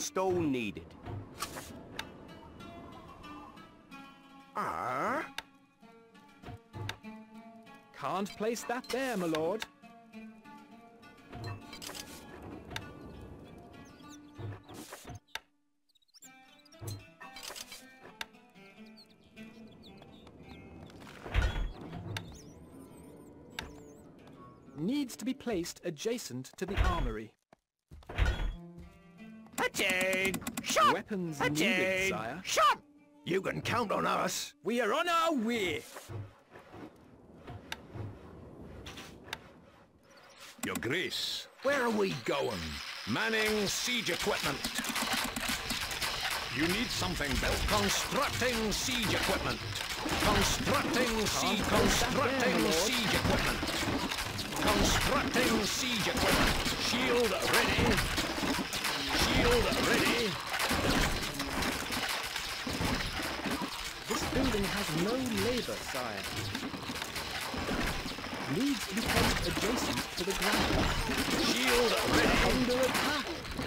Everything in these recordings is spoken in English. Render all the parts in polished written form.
Stone needed. Can't place that there, my lord. Needs to be placed adjacent to the armory. Attain! Shot! Weapons Attain! needed, sire. Shot! You can count on us. We are on our way. Your Grace, where are we going? Manning siege equipment. You need something built. Constructing siege equipment. Constructing siege equipment. Constructing siege equipment. Shield ready. Shield ready. This building has no labor, sire. Needs to be placed adjacent to the ground. Shield ready. Under attack.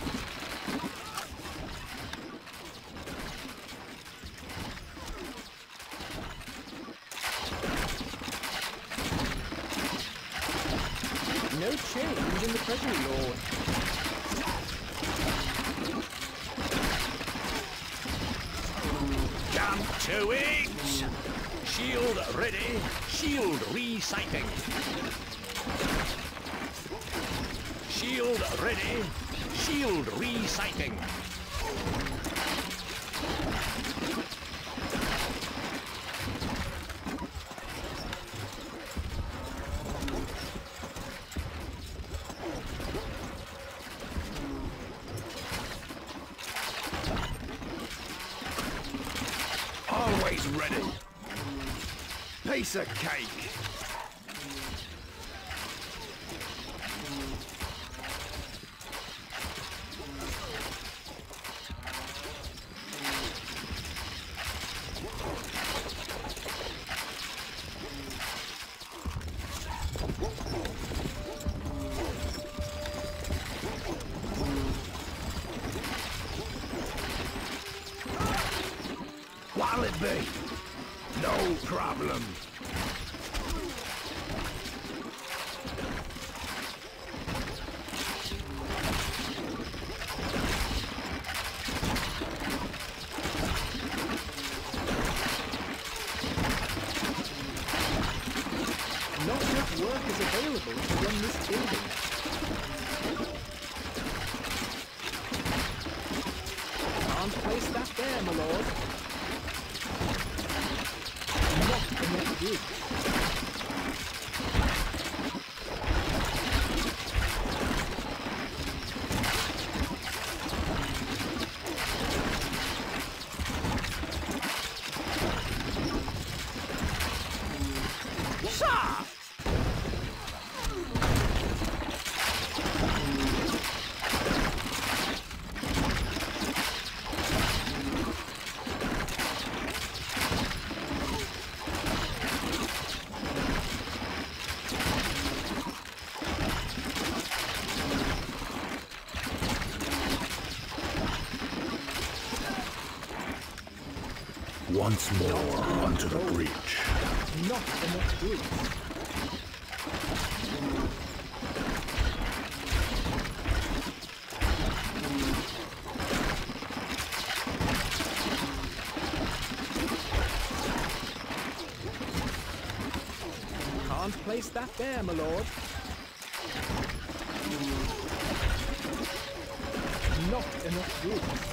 No change in the treasury, lord. Jump to it! Shield ready. Shield resighting. Shield ready. Shield resighting. Always ready. Piece of cake. What'll it be? No problem. Not enough work is available to run this building. Can't place that there, my lord. Not enough goods. Once more onto the breach. Not enough goods. Can't place that there, my lord. Not enough goods.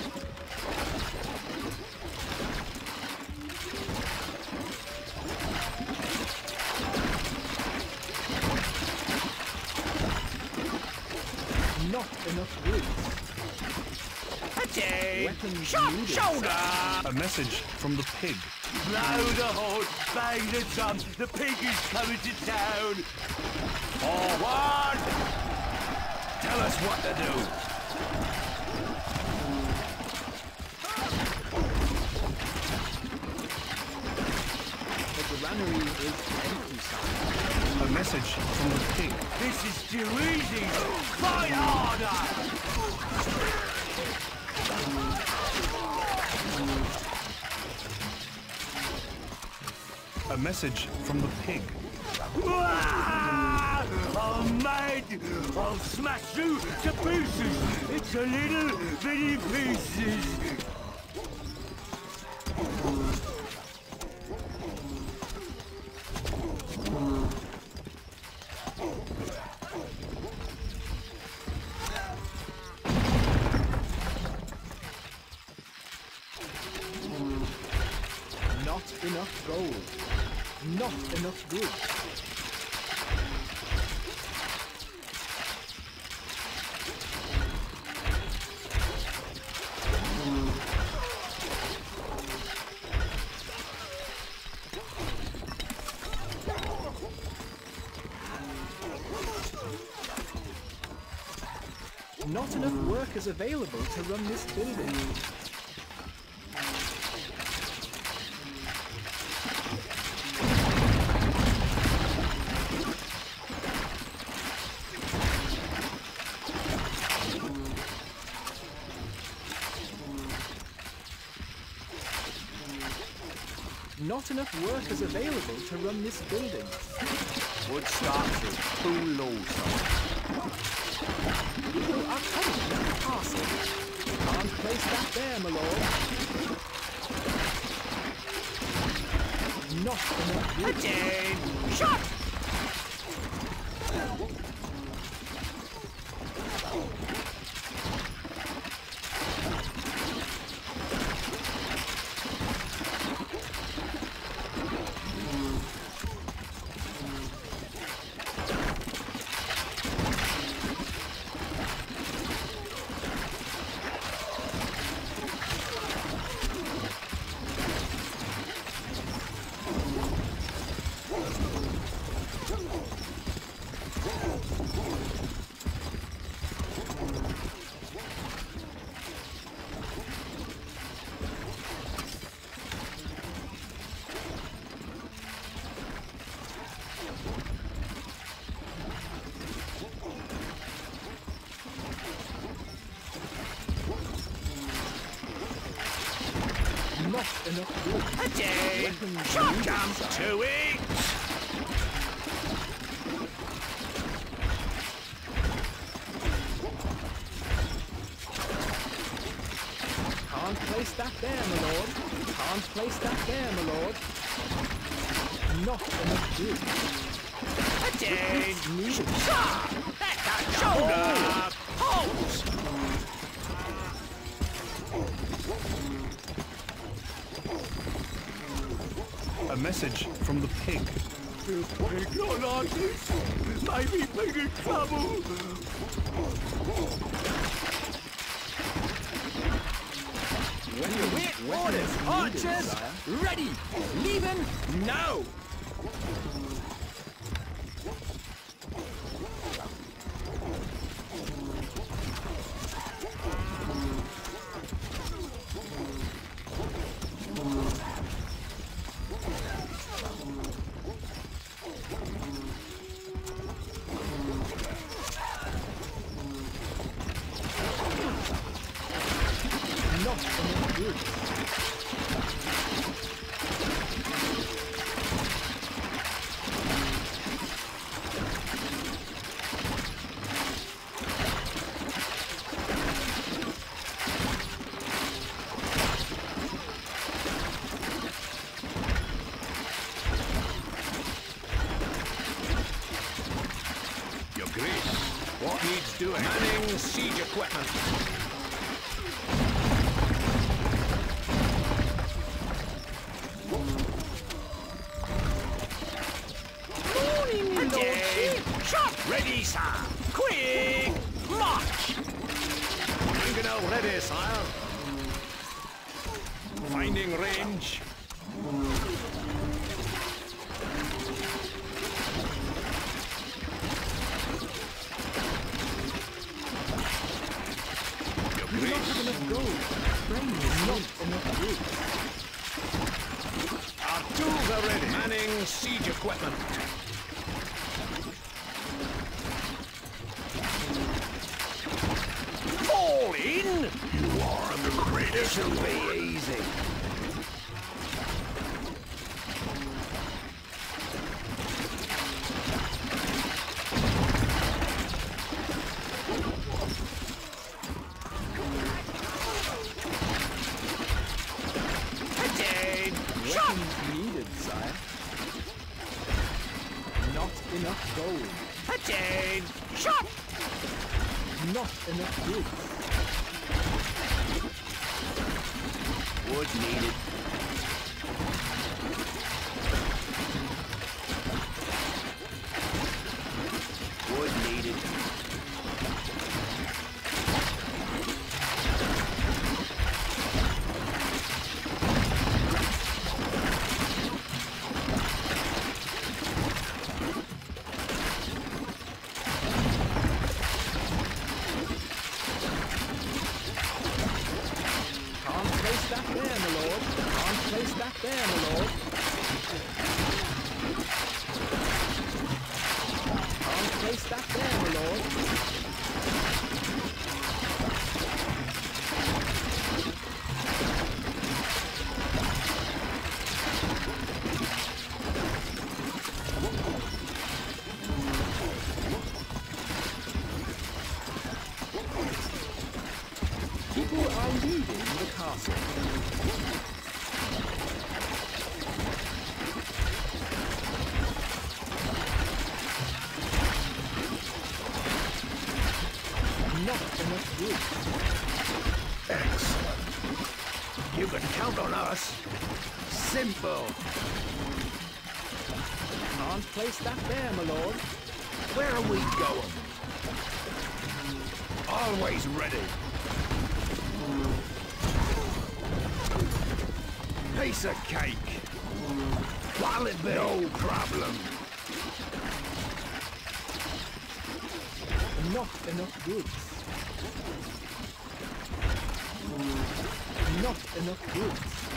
Not enough goods. Weapons Shot! needed, Shoulder! sir. A message from the pig. Blow the horn, bang the drum, the pig is coming to town. Forward! Tell us what to do. The granary is empty, sire. A message from the pig. This is too easy. Fight harder. A message from the pig. I'm mad! I'll smash you to pieces! It's a little bitty pieces! Not enough gold. Not enough goods. Not enough workers available to run this building. Not enough workers available to run this building. Would start to too low, People are coming to the castle. Can't place that there, my lord. Not enough goods. Again! Shot! Not enough goods. Again! Weapons Shot needed, comes sire. to it! Can't place that there, my lord. Can't place that there, my lord. Not enough goods. Again! Needed. Shot! That shoulder! Halt! A message from the pig. Pig not like this! Maybe pig in trouble! Wait, orders! Archers! Ready! Leaving now! Not enough goods. Your Grace, what needs doing? Manning siege equipment. Morning, my Again! lordship! Shot ready, sir! Quick! March! Mangonel ready, sire. Finding range. Your Not Grace, enough gold. Train is not enough goods. our tools are ready. Manning siege equipment. Fall in! You are under This'll be easy. Needed, sire. Not enough gold. Attain! Shot! Not enough goods. Wood needed. Wood needed. People are leaving the castle. Not enough goods. Excellent. You can count on us. Simple. Can't place that there, my lord. Where are we going? Always ready. Piece of cake. What'll it be? No problem. Not enough goods. Not enough goods.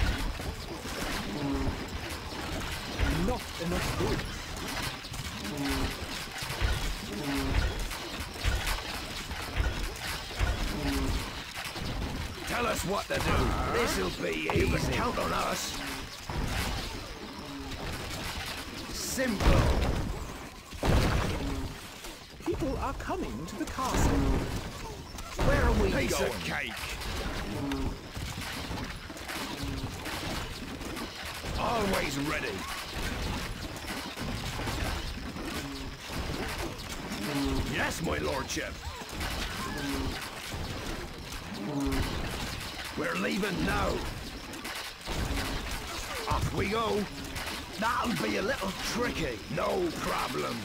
Not enough goods. Tell us what to do. This'll be easy. You can count on us. Simple. People are coming to the castle. Where are we Piece going? of cake. Always ready. Yes, my lordship. We're leaving now. Off we go. That'll be a little tricky. No problem.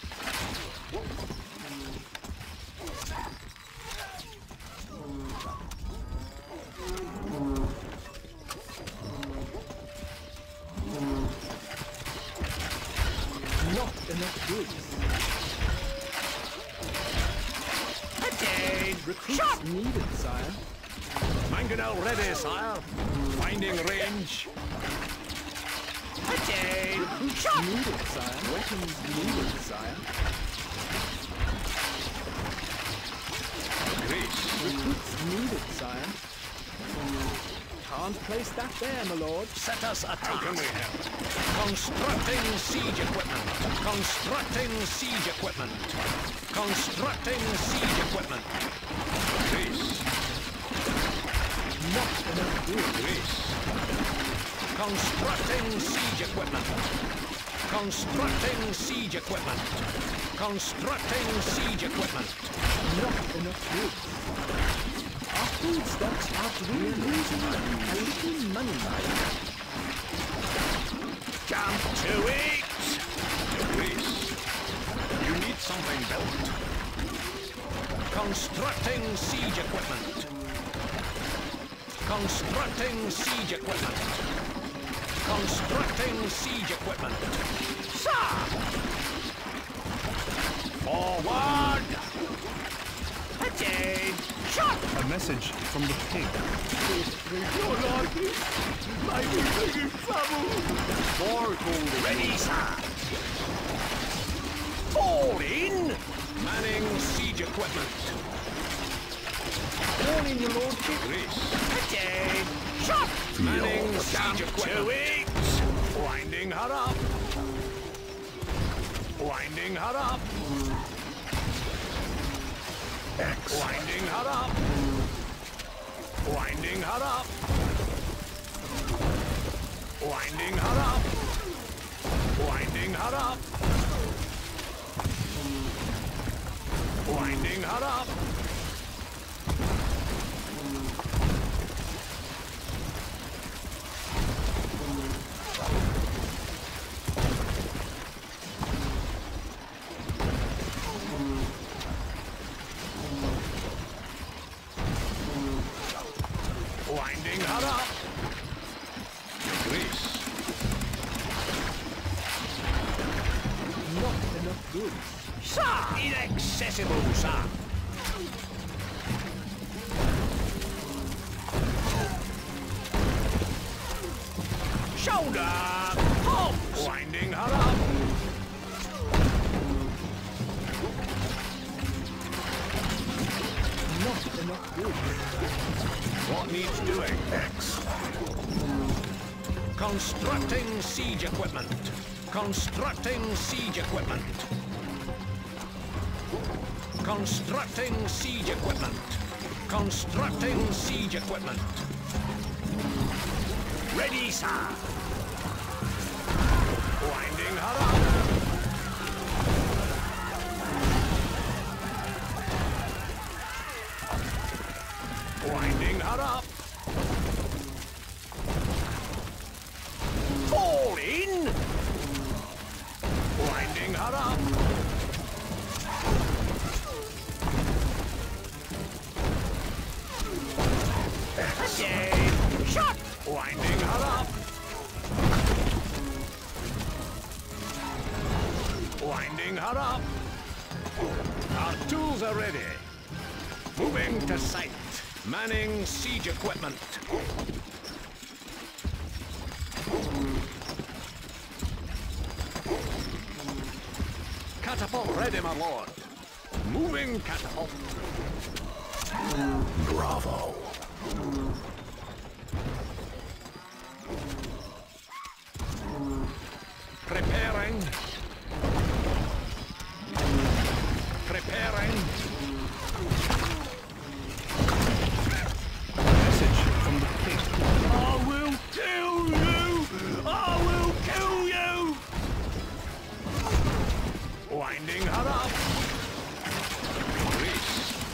Not enough goods. Attain! Recruits needed, sire. Mangonel ready, sire. Finding range. Attain! Recruits needed, sire. Weapons needed, sire. Greece. Recruits needed, sire. Can't place that there, my lord. Set us a How can we task. help? Constructing siege equipment. Constructing siege equipment. Constructing siege equipment. Greece. Not enough goods. Greece. Constructing siege equipment. Constructing siege equipment. Constructing siege equipment. Not enough goods. Our food stocks are really losing a little money. Come to it! Greece. You need something built. Constructing siege equipment. Constructing siege equipment. Constructing siege equipment. Sir! Forward! Attain! Shot! A message from the pig. Your lordship might be making trouble! Ready, sir! Fall in! Manning siege equipment. Morning, your lordship. Greece. Dead. Shot. Manning siege To equipment. it. Winding her up. Winding her up. Winding her up. Winding her up. Winding her up. Winding her up. Winding her up. Winding her up. Greece. Not enough goods. Sir. Inaccessible, sir. Shoulder. Hops. Winding her up. Not enough goods. What needs doing? Constructing siege equipment. Constructing siege equipment. Constructing siege equipment. Constructing siege equipment. Ready, sir. Winding her up. Winding her up. Fall in. Winding her up. Dead. Shot. Winding her up. Winding her up. Our tools are ready. Moving to site. Manning siege equipment. Catapult ready, my lord. Moving catapult. Bravo. Preparing. Preparing. Message from the king. I will kill you. I will kill you. Winding her up. Greece.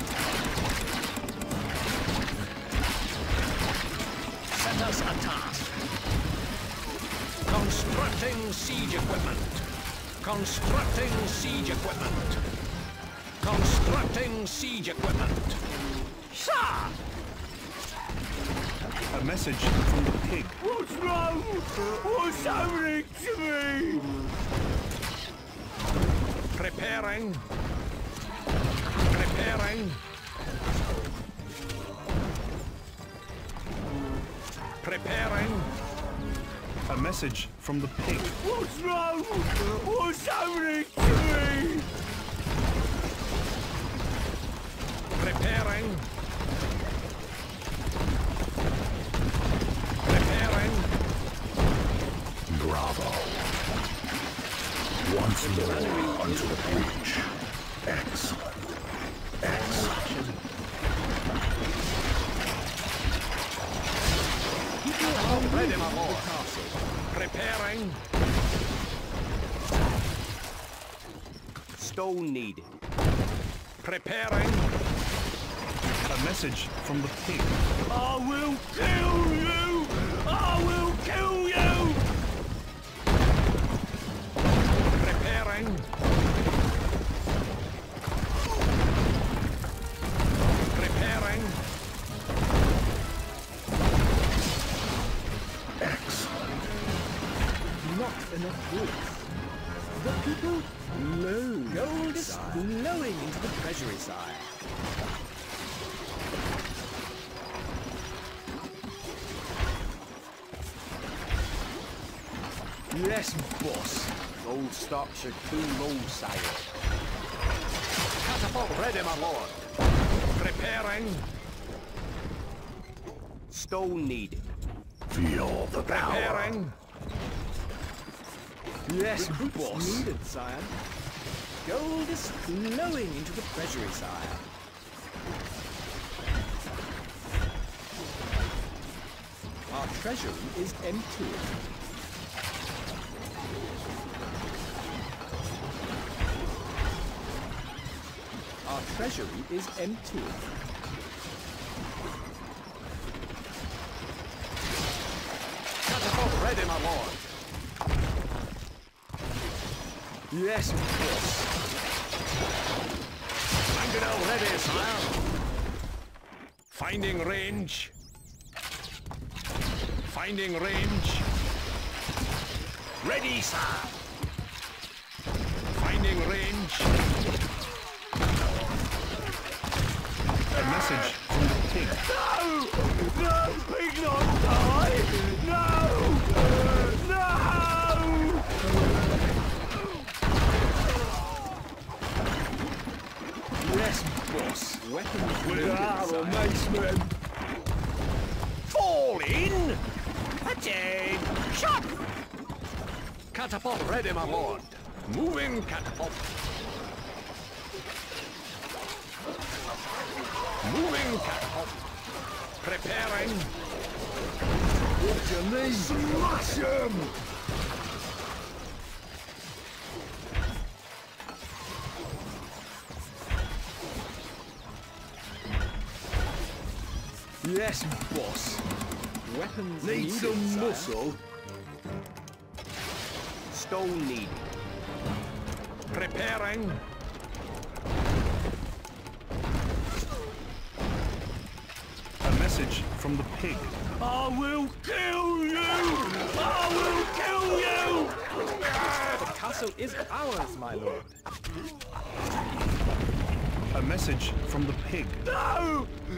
Set us a task. Constructing siege equipment. Constructing siege equipment. Constructing siege equipment. Sir. A message from the pig. What's wrong? What's happening to me? Preparing. Preparing. Preparing. A message from the pig. What's wrong? What's happening to me? Preparing. Preparing. Bravo. Once more onto the breach. Excellent. Excellent. Ready, my lord. Preparing. Stone needed. Preparing. A message from the pig. I will kill you. I will kill you. Preparing. Preparing. Excellent. Not enough goods. The people load. Gold is flowing into the treasury side. Yes, boss. Gold stocks are too low, sire. Catapult ready, my lord. Preparing. Preparing. Stone needed. Feel the power. Preparing. Yes, boss. Needed, sire. Gold is flowing into the treasury, sire. Our treasury is empty. Our treasury is empty. Catapult ready, my lord. Yes, boss. Mangonel ready, sire. Finding range. Finding range. Ready, sir. Finding range. A message from the pig. No! No! Pig not die! No! No! Yes, boss. Weapons With loaded, our sire. macemen! Fall in. Attain. Shot. Catapult ready, my lord. Moving catapult. Moving catapult. Preparing. What you mean? Smash him! Yes, boss. Weapons Need needed, some sire. muscle? Stone needed. Preparing. A message from the pig. I will kill you! I will kill you! The castle is ours, my lord. A message from the pig. No!